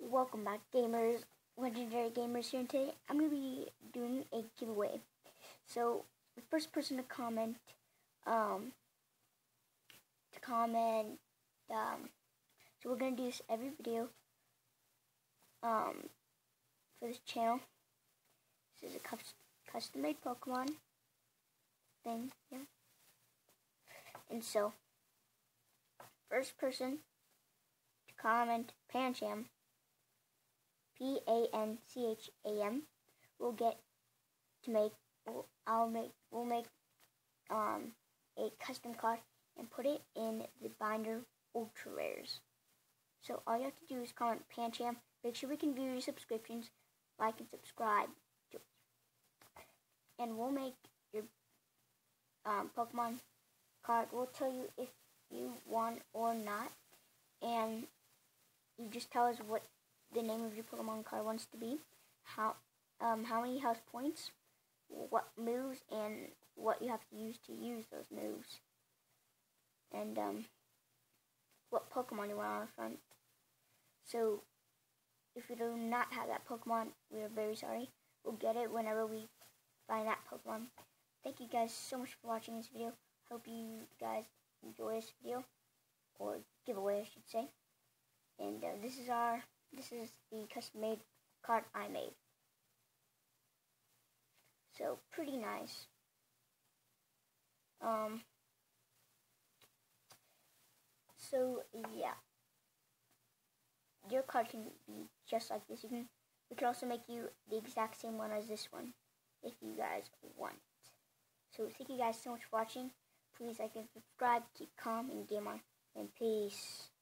Welcome back, gamers. Legendary Gamers here, and today I'm going to be doing a giveaway. So, the first person to comment, so we're going to do this every video, for this channel. This is a custom-made Pokemon thing, yeah. And so, first person to comment, Pancham, Pancham, will get to make. We'll make a custom card and put it in the binder ultra rares. So all you have to do is comment Pancham. Make sure we can view your subscriptions, like and subscribe, and we'll make your Pokemon card. We'll tell you if you won or not, and you just tell us what the name of your Pokemon card wants to be, how many health points, what moves, and what you have to use those moves, and what Pokemon you want on the front. So if you do not have that Pokemon, we are very sorry. We'll get it whenever we find that Pokemon. Thank you guys so much for watching this video. Hope you guys enjoy this video, or giveaway I should say. And this is the custom-made card I made. So, pretty nice. So, yeah. Your card can be just like this. We can also make you the exact same one as this one, if you guys want. So, thank you guys so much for watching. Please like and subscribe, keep calm, and game on. And peace.